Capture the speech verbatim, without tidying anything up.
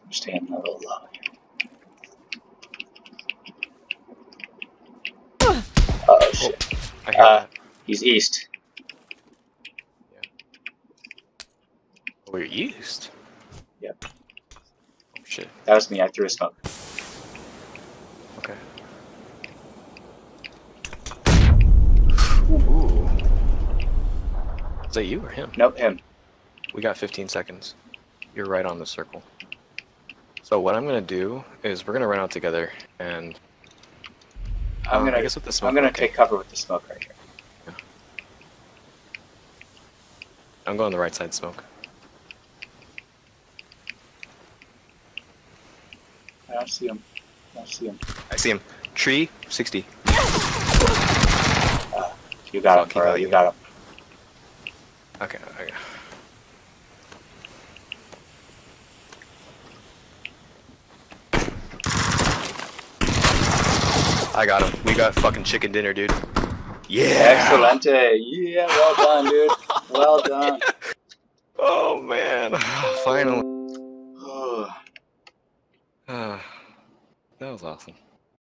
Staying a little low. Uh-oh, shit. I hear Uh, that. he's east. Yeah. We're east? Yep. Oh, shit. That was me. I threw a smoke. Okay. Ooh. Is that you or him? Nope, him. We got fifteen seconds. You're right on the circle. So what I'm gonna do is we're gonna run out together, and I'm uh, gonna. I guess with the smoke. I'm gonna okay. take cover with the smoke right here. Yeah. I'm going the right side smoke. I don't see him. I don't see him. I see him. Tree sixty. Uh, you got Fuck, him, bro. got You you. got him. Okay. Okay. I got him. We got fucking chicken dinner, dude. Yeah. Excelente. Yeah. Well done, dude. Well done. Oh man. Finally. Oh. Uh, that was awesome.